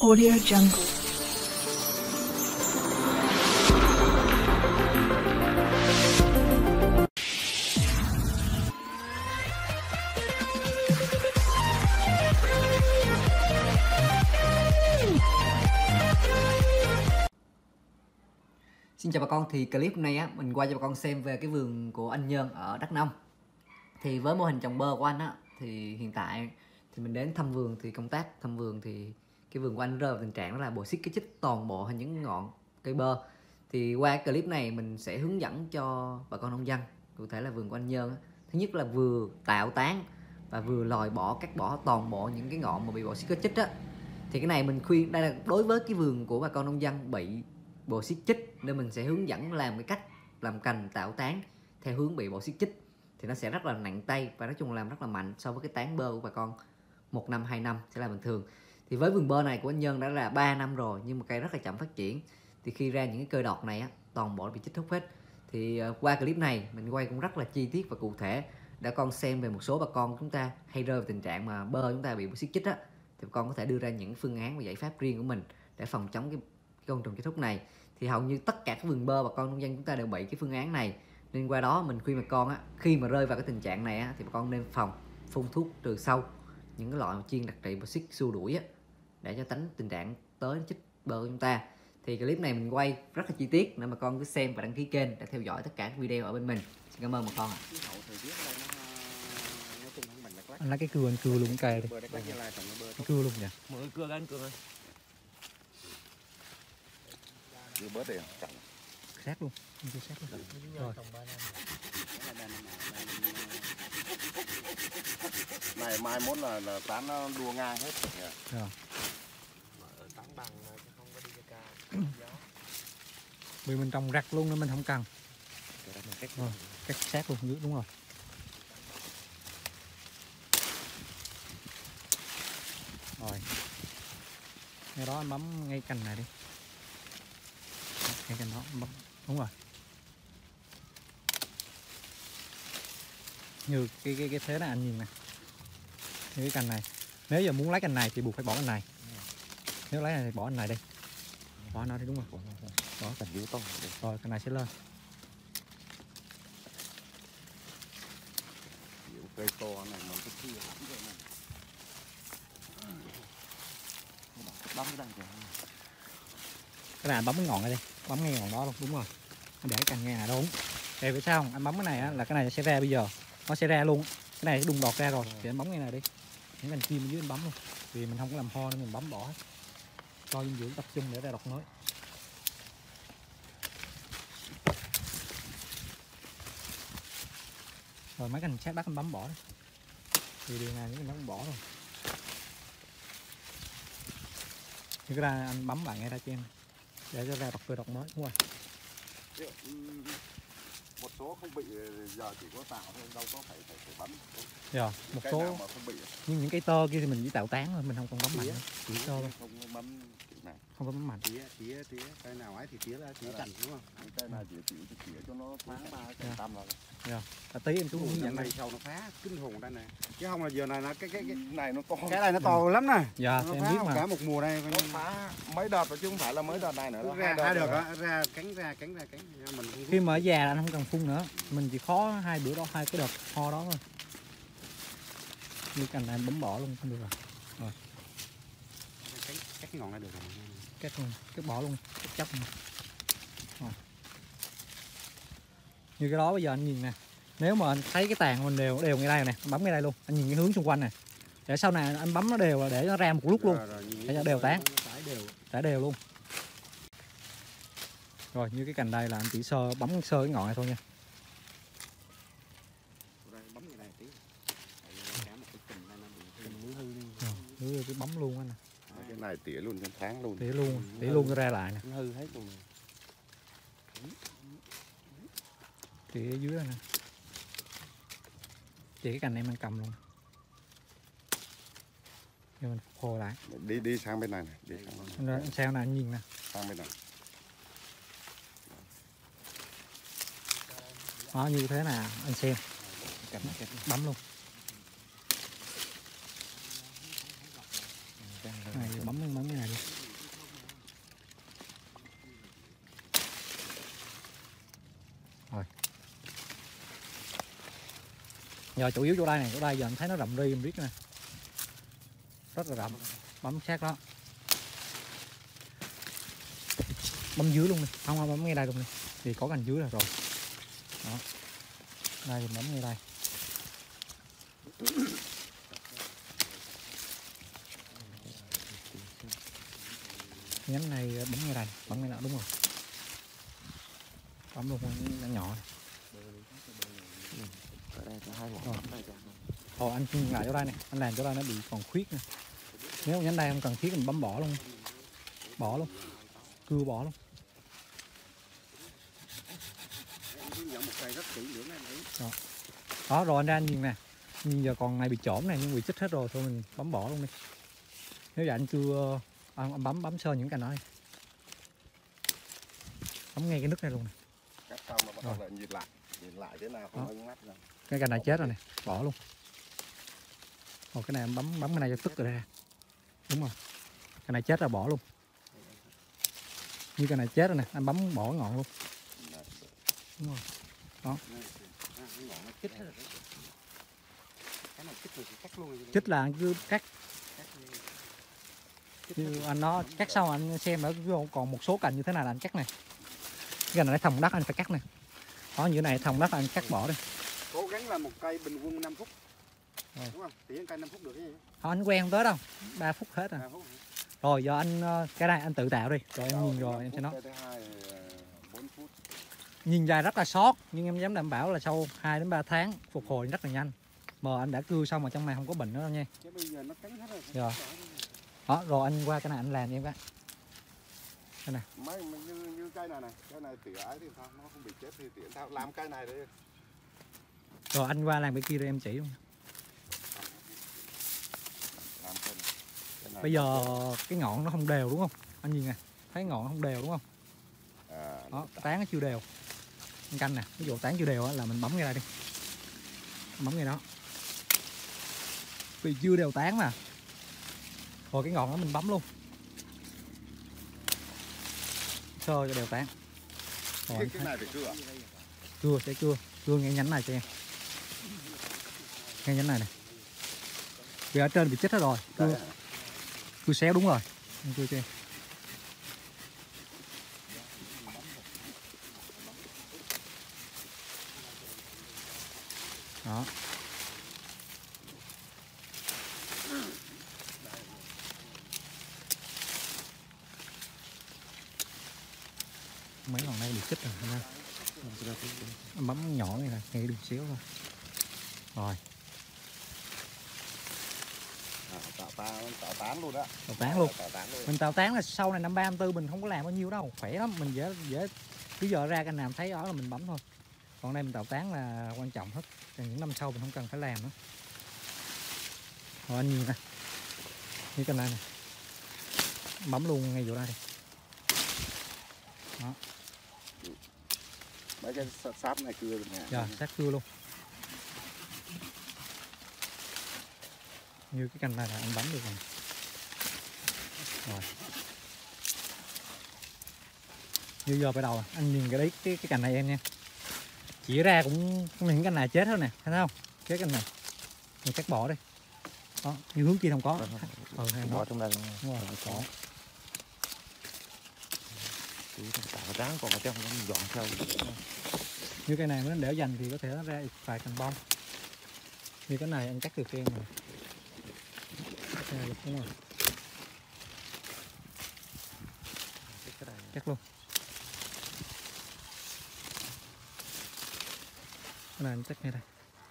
Audio Jungle. Xin chào bà con, thì clip hôm nay á mình quay cho bà con xem về cái vườn của anh Nhân ở Đắk Nông. Thì với mô hình trồng bơ của anh á thì hiện tại thì mình đến thăm vườn, thì công tác thăm vườn thì cái vườn của anh rơi vào tình trạng đó là bò xít cái chích toàn bộ những ngọn cây bơ. Thì qua cái clip này mình sẽ hướng dẫn cho bà con nông dân, cụ thể là vườn của anh Nhân á, thứ nhất là vừa tạo tán và vừa lòi bỏ, cắt bỏ toàn bộ những cái ngọn mà bị bò xít cái chích á. Thì cái này mình khuyên, đây là đối với cái vườn của bà con nông dân bị bò xít chích, nên mình sẽ hướng dẫn làm cái cách làm cành tạo tán theo hướng bị bò xít chích, thì nó sẽ rất là nặng tay và nói chung là làm rất là mạnh so với cái tán bơ của bà con 1 năm 2 năm sẽ là bình thường. Thì với vườn bơ này của anh Nhân đã là 3 năm rồi nhưng mà cây rất là chậm phát triển, thì khi ra những cái cơ đọt này á, toàn bộ bị chích hút hết. Thì qua clip này mình quay cũng rất là chi tiết và cụ thể để con xem về một số bà con chúng ta hay rơi vào tình trạng mà bơ chúng ta bị bò xít chích á, thì bà con có thể đưa ra những phương án và giải pháp riêng của mình để phòng chống cái côn trùng chích hút này. Thì hầu như tất cả các vườn bơ bà con nông dân chúng ta đều bị cái phương án này, nên qua đó mình khuyên bà con á, khi mà rơi vào cái tình trạng này á, thì bà con nên phòng phun thuốc trừ sâu, những cái loại chuyên đặc trị bò xít xua đuổi á, để cho tránh tình trạng tới chích bơ của chúng ta. Thì clip này mình quay rất là chi tiết nên bà con cứ xem và đăng ký kênh để theo dõi tất cả các video ở bên mình. Xin cảm ơn bà con ạ. Anh lấy cái cưa, anh cưa luôn cây đi. Cái cưa luôn nhỉ? Mở cưa anh cưa. Cưa bớt đi, chặt. Sát luôn, anh cưa sát luôn. Rồi. Này mai mốt là tán nó đua ngang hết. Rồi. Tán bằng chứ không có đi cho cao. Vì mình trồng rặt luôn nên mình không cần. Rồi, cắt sát luôn dưới, đúng rồi. Rồi. Ngay đó anh bấm ngay cành này đi. Ngay cành đó, bấm. Đúng rồi. Như cái thế này anh nhìn nè. Như cái cành này. Nếu giờ muốn lấy cành này thì buộc phải bỏ cành này. Nếu lấy này thì bỏ cành này đi. Bỏ nó đi, đúng rồi. Bỏ cành dưới to. Rồi cành này sẽ lên. Cây to này nó cứ chia lắm rồi này. Bấm cái đây kìa. Cái này anh bấm cái ngọn này đi, bấm ngay ngọn đó luôn, đúng rồi. Anh để cái cành nghe này đúng. Tại vì sao không? Anh bấm cái này á, là cái này sẽ ra bây giờ, nó sẽ ra luôn. Cái này sẽ đùng đọt ra rồi, thì anh bấm ngay này đi. Những cành chim ở dưới anh bấm luôn, vì mình không có làm ho nên mình bấm bỏ hết. Cho dinh dưỡng tập trung để ra đọt mới. Rồi mấy cành sát đất anh bấm bỏ đi. Thì điều này những cành nó cũng bỏ rồi. Thì cái ra anh bấm lại ngay ra cho em, để cho ra đọt cơ đọt mới, đúng rồi. Một số không bị giờ chỉ có tạo thôi, đâu có phải bấm. Dạ, một cái số nào mà không bị. nhưng những cái tơ kia thì mình chỉ tạo tán thôi, mình không còn bấm mạnh nữa. Chỉ tơ thôi, Không bấm kiểu này. không có bấm mạnh. Tía cái nào ấy thì tía ra tía cành đúng không? Cái này chỉ cho nó phá 3% là. Dạ. Tí em xuống hướng dẫn này đây. sau nó phá kinh hồn đây này. Chứ không là giờ này nó cái này nó to. cái này nó to lắm này. Dạ, Nó em phá biết mà. cả một mùa đây. Nó phá mấy đợt rồi chứ không phải là mấy đợt này nữa. Nó ra hai đợt á, ra cánh mình không Khi mà ở già là anh không cần phun nữa, mình chỉ khó hai cái đợt ho đó thôi. Như cành này em bấm bỏ luôn không được rồi. Rồi, cắt ngọn này được rồi. cắt luôn, cắt bỏ luôn, cắt chóc luôn. Rồi. Như cái đó bây giờ anh nhìn nè. Nếu mà anh thấy cái tàn mình đều ngay đây nè, bấm ngay đây luôn. Anh nhìn cái hướng xung quanh này. Để sau này anh bấm nó đều là để nó ra một lúc luôn. Để cho đều tán. Trải đều luôn. Rồi như cái cành đây là anh chỉ bấm sơ cái ngọn này thôi nha. Bấm cái này tí. Cả một cái cành này nó bị Rồi, cứ bấm luôn anh nè. Cái này tỉa luôn cho tháng luôn. Tỉa luôn cho ra lại nè. Nó hư hết luôn. Tỉa ở dưới đây nè. Tỉa cái cành này mình cầm luôn. Rồi mình phục hồi lại. Đi sang bên này này, đi sang bên này. Anh sao nè, anh nhìn nè. Sang bên này. Đó, như thế nè, anh xem. Bấm luôn. Này, bấm cái này đi. Giờ chủ yếu chỗ đây này, chỗ đây giờ anh thấy nó rậm ri em biết nè, rất là rậm. Bấm sát đó, bấm dưới luôn đi, không bấm ngay đây luôn đi, thì có cành dưới là rồi. Đó, đây thì bấm ngay đây. Nhánh này bấm ngay đây, bấm ngay đó, đúng rồi. Bấm luôn nó nhỏ này. Ở đây có 2 mỏ. Thôi anh lại chỗ đây này, anh làm chỗ đây nó bị còn khuyết nè. Nếu nhánh đây không cần thiết mình bấm bỏ luôn, bỏ luôn, cưa bỏ luôn. Đó rồi anh ra anh nhìn nè, nhưng giờ còn này bị trổm này nhưng bị chích hết rồi, thôi mình bấm bỏ luôn đi. Nếu vậy anh cưa anh bấm sơ những cành đó đi, bấm ngay cái nứt này luôn này. Cắt xong mà bắt đầu lại nhìn lại thế nào không có ngắt rồi. Cái cành này chết rồi này, bỏ luôn. Rồi cái này em bấm cái này cho tức rồi ra, đúng rồi. Cái này chết rồi bỏ luôn. Như cái này chết rồi nè, anh bấm bỏ ngọn luôn. Đúng rồi. Đó. Chích là anh cứ cắt. Như anh nó cắt xong anh xem nữa, còn một số cành như thế này là anh cắt này. Cái cành này thòng đất anh phải cắt này. Đó, như thế này thòng đất anh cắt bỏ đi. Cố gắng là một cây bình quân 5 phút. Rồi. Đúng không? Tỉa cây 5 phút được cái gì? Thôi anh quen không tới đâu, 3 phút hết rồi. 3 phút. Rồi giờ anh cái này anh tự tạo đi, rồi em nhìn rồi em sẽ nói. Cái thứ hai 4 phút. Nhìn dài rất là sót, nhưng em dám đảm bảo là sau 2 đến 3 tháng phục hồi rất là nhanh. Mà anh đã cưa xong mà trong này không có bệnh nữa đâu nha. Chứ bây giờ nó cắn hết rồi. Rồi. Đó, rồi anh qua cái này anh làm em cái. Cái này. Mấy như cây này này, cây này tỉa ấy thì sao nó không bị chết thì tỉa sao? Làm cây này đi. Rồi anh qua làm cái kia rồi em chỉ luôn. Làm cây này. Cây này. Bây giờ cái ngọn nó không đều đúng không? Anh nhìn nè, thấy ngọn nó không đều đúng không? Đó, tán nó chưa đều. Anh canh nè, ví dụ tán chưa đều á là mình bấm ngay đây đi. Bấm ngay đó. Vì chưa đều tán mà. Rồi cái ngọn đó mình bấm luôn. Sơ cho đều tán. Rồi Cái này phải cưa à? Cưa, sẽ cưa ngay nhánh này cho em. Ngay nhánh này nè. Vì ở trên bị chết hết rồi. Cưa xéo đúng rồi. Anh cưa cho em. Đó. Mấy ngọn này bị chích rồi ha. Bấm nhỏ này là ngay đường xíu thôi. Rồi. Tạo tán luôn đó. Tạo tán luôn. Tạo tán luôn. Mình tạo tán là sau này năm 34 mình không có làm bao nhiêu đâu, khỏe lắm, mình dễ cứ giờ ra cái nào thấy đó là mình bấm thôi. Còn đây mình tạo tán là quan trọng hết. Còn những năm sau mình không cần phải làm nữa. Rồi anh nhìn nè. Như cái này nè. Bấm luôn ngay chỗ đây đi. Đó. Mấy cái sáp này cưa được nè. Rồi, sát cưa luôn. Như cái cành này là anh bấm được rồi. Rồi. Như giờ bắt đầu anh nhìn cái đấy cái cành này em nha. Chỉ ra cũng những cành này chết hết nè, thấy không? Cái cành này. Mình cắt bỏ đi. Đó, như hướng kia không có. Bỏ trong đây. Đúng rồi, có. Tạo tán còn ở trong nó dọn theo. Như cái này nó để dành thì có thể nó ra vài cành bông. Như cái này anh cắt được cho em rồi. Đúng rồi. Cắt luôn. Cái này anh cắt ngay đây.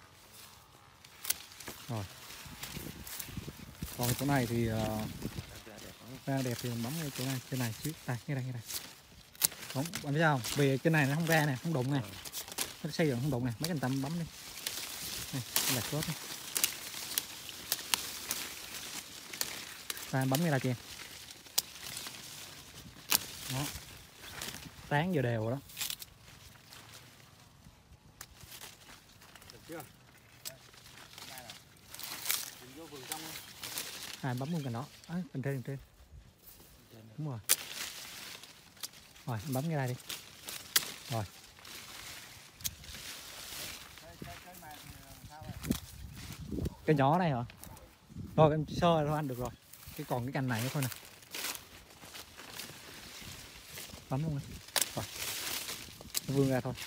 Rồi. Còn chỗ này thì ra đẹp thì mình bấm ngay chỗ này, trên này trước, đây, ngay đây. Đúng, bạn biết sao không? Vì trên này nó không ra nè, không đụng nè. Nó xây dựng không đụng nè, mấy anh tâm bấm đi. Này, đặt tốt đi. Và bấm ngay đây cho em. Đó. Tán vừa đều rồi đó. Bấm luôn cành đó. À, cành trên. Đúng rồi. Rồi, bấm ngay đây đi. Rồi. Cái nhỏ này hả? Rồi em sơ thôi ăn được rồi. Cái còn cái cành này nữa thôi nè. Bấm luôn đi. Rồi. Vươn ra thôi.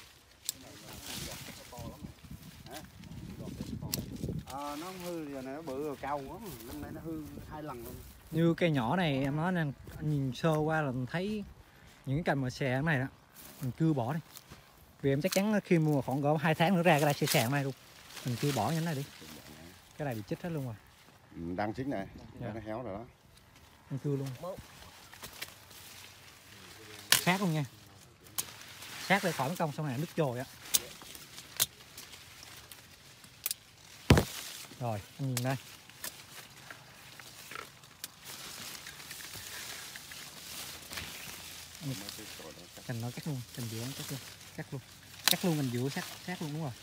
Nó không hư giờ này nó bự rồi cao quá, năm nay nó hư 2 lần luôn. Như cây nhỏ này em nói nè, anh nhìn sơ qua là mình thấy những cái cành mà xè này đó, mình chưa bỏ đi. Vì em chắc chắn khi mua khoảng cỡ 2 tháng nữa ra cái này sẽ xè này luôn. Mình chưa bỏ như thế này đi. Cái này bị chết hết luôn rồi. Đang chín này, Dạ. nó héo rồi đó. Anh chưa luôn. Sát luôn nha. Sát để khỏi mất công sau này nứt trồi á. Rồi, anh nhìn đây. Cành nó cắt luôn, cành giữa cắt luôn, cắt luôn. Cắt luôn cành giữa sát luôn đúng rồi.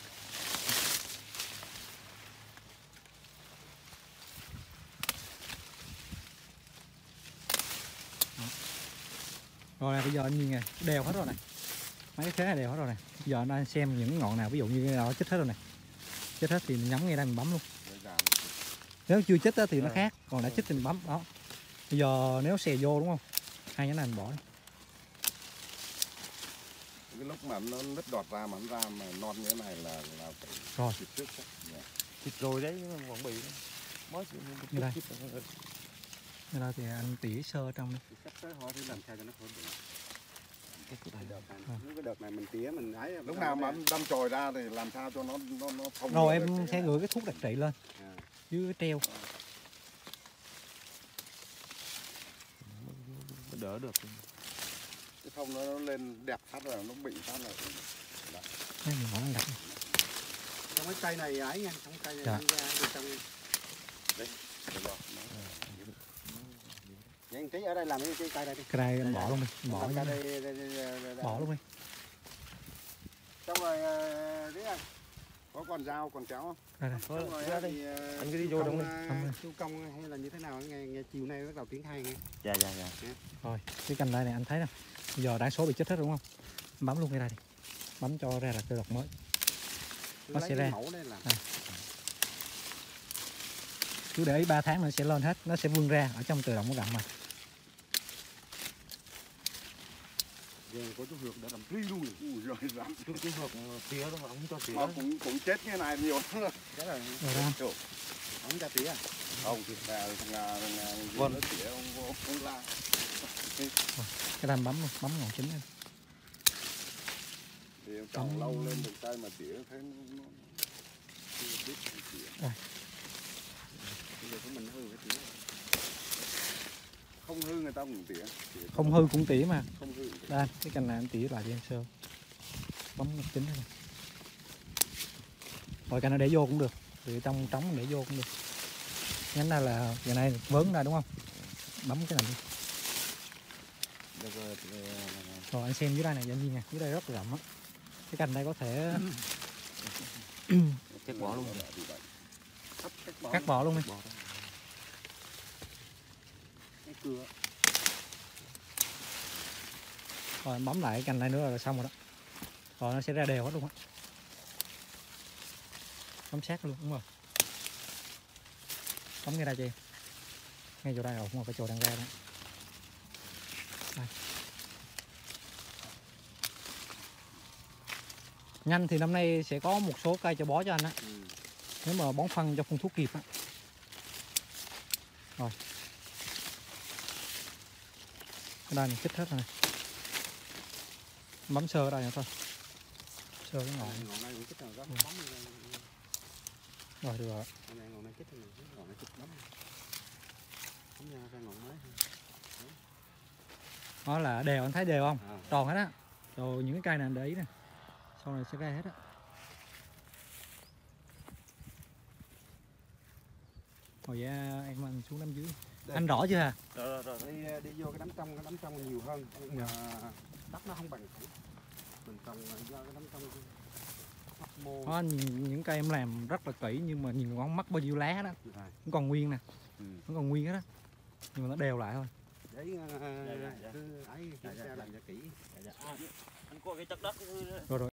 Đó. Rồi này, bây giờ anh nhìn nè, đều hết rồi này. Mấy cái thế này đều hết rồi này. Bây giờ anh xem những ngọn nào ví dụ như nó chết hết rồi này. Chết hết thì mình nhắm ngay đây mình bấm luôn. Nếu chưa chết thì nó khác, còn đã chết thì mình bấm đó. Bây giờ nếu xè vô đúng không? Hai cái này mình bỏ đi. Cái lúc mà nó nứt đọt ra mà nó ra mà non như thế này là phải Rồi. xịt trước chắc. Thịt rồi đấy, nó còn bị mới Như đây. Như đây thì anh tỉ sơ trong đi. sắp tới họ thì làm sao cho nó khỏi bị. Cái đợt này mình tỉa mình ấy. Lúc nào mà anh đâm chồi ra thì làm sao cho nó thông. Rồi em sẽ gửi cái thuốc đặc trị lên dưới cái treo. Nó đỡ được. Cái thông nó lên đẹp phát rồi nó bị phát là Đây mình bỏ nó đặt. Trong cái cây này ấy nha, trong cây này Dạ. ra từ trong. được rồi. Vậy tí ở đây làm cái cây đây đi. Cái đây anh bỏ luôn đi, anh bỏ Làm luôn cây đi. đây. Bỏ luôn đi. Xong rồi tí anh. Có con dao con kéo không? Đây này. Xong rồi ra thì anh cứ đi vô trong đi. Chu công hay là như thế nào nghe chiều nay bắt đầu triển khai nghe. Dạ. Rồi, cái cành đây này anh thấy nè. Bây giờ đa số bị chết hết đúng không? Bấm luôn cái đây đi. Bấm cho ra là cây đọt mới. Nó sẽ ra. Mẫu đây làm. Cứ để ý 3 tháng nữa sẽ lên hết, nó sẽ vươn ra ở trong tự động của gặm mà. Vườn của chú Hược đã làm ri luôn. Ui rồi rắm. Chú Hược tỉa đó mà không cho tỉa. Mà cũng chết như này nhiều lắm. Đó là Rồi ra. không cho tỉa. Không thì là thằng Vâng. nó tỉa ông la. Cái đam bấm luôn, bấm ngọn chính lên. Thì em trồng lâu lên được tay mà tỉa thấy nó biết tỉa. Bây giờ của mình hư cái tỉa. Không hư người ta cũng tỉa. Không hư cũng tỉa mà. Không hư. Đây, cái cành này anh tỉa lại cho em sơ. Bấm ngọn chính này. Rồi cành nó để vô cũng được, thì trong trống để vô cũng được. Nhánh này là giờ này vớn ra đúng không? Bấm cái này đi. Rồi anh xem dưới đây này, anh nhìn nè, dưới đây rất là rộng á. Cái cành đây có thể Cắt bỏ luôn. cắt bỏ luôn đi. Cái cưa. Rồi bấm lại cái cành này nữa là xong rồi đó. Rồi nó sẽ ra đều hết luôn á. Bấm sát luôn, đúng rồi. Bấm ngay đây cho em. Ngay chỗ đây rồi, không phải chỗ đang ra đó. Đây. Nhanh thì năm nay sẽ có một số cây cho bó cho anh á. Nếu mà bón phân cho phun thuốc kịp á. Rồi. Cái đây mình chích hết rồi này. Bấm sơ ở đây nữa thôi. Sơ cái ngọn. Ngọn này cũng chích rồi đó, bấm lên. Rồi được rồi. Ngọn này chích rồi, ngọn này chích bấm. Bấm ra ngọn mới. Đó là đều, anh thấy đều không? À. Tròn hết á. Rồi những cái cây này anh để ý nè. Sau này sẽ ra hết á. Rồi vậy em anh xuống đám dưới. Đây. Anh rõ chưa hả? Rồi. Đi vô cái đám trong nhiều hơn. Nhưng mà đất nó không bằng thẳng. Mình trồng do cái đám trong hóc môn. Đó, anh nhìn những cây em làm rất là kỹ nhưng mà nhìn con mất bao nhiêu lá đó. Rồi. Vẫn còn nguyên nè. Vẫn còn nguyên hết á. Nhưng mà nó đều lại thôi. Để cứ ấy làm cho kỹ. Anh có cái chất đất Rồi rồi.